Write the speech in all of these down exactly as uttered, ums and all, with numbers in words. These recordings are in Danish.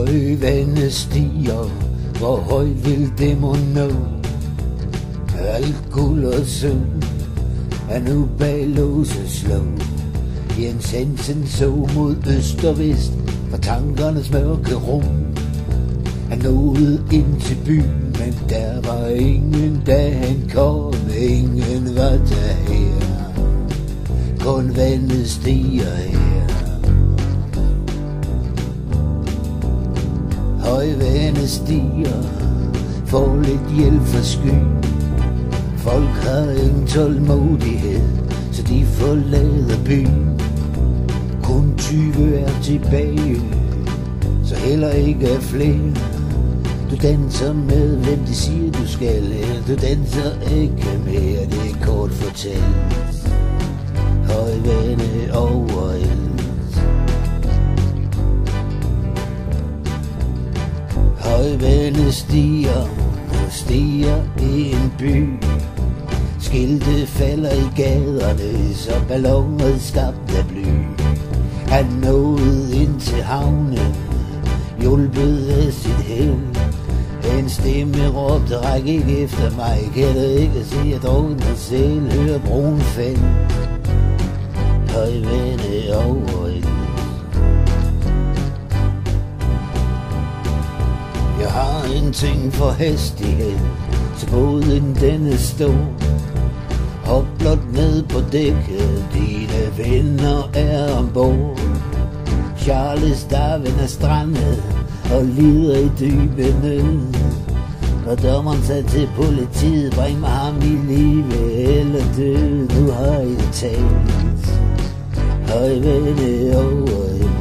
Høje vande stiger, hvor højt vil det må nå? Alt guld og sølv er nu bag lås og slå. Jens Hansen så mod øst og vest, for tankernes mørke rum. Han nåede ind til byen, men der var ingen, da han kom. Ingen var der her, kun vandet stiger her. Høje vande stiger, får lidt hjælp fra skyen. Folk har ingen tålmodighed, så de forlader byen. Kun tyve er tilbage, så heller ikke er flere. Du danser med, hvem de siger du skal. Du danser ikke mere, det er kort fortalt. Høje vande overalt. Høje vande stiger, stiger i en by. Skilte falder i gaderne, så balloner skabt af bly. Han nåede ind til havnen, hjulpet af sit held. En stemme råbte, ræk ikke efter mig, kan du ikke se, at drukner selv, hør broen fald. Høje vande overalt. Jeg har en ting for hastighed, så båden den er stor. Hop blot ned på dækket, dine venner er ombord. Charles Darwin er strandet og lider i dybe nød. Og dommeren sagde til politiet, bring mig ham i live eller død. Nu har I talt. Høje vande overalt.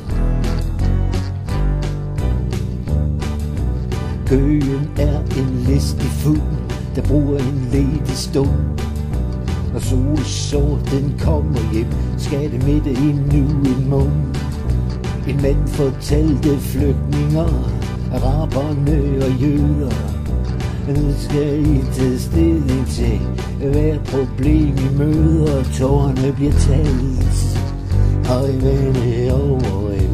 Køen er en listig fugl, der bruger en ledig stol. Når solsår den kommer hjem, skal det midte endnu en måned. En mand fortalte flygtninger, araberne og jøder. Nu skal I tage stilling til hvert problem I møder, tårerne bliver talt. Høje vande overalt.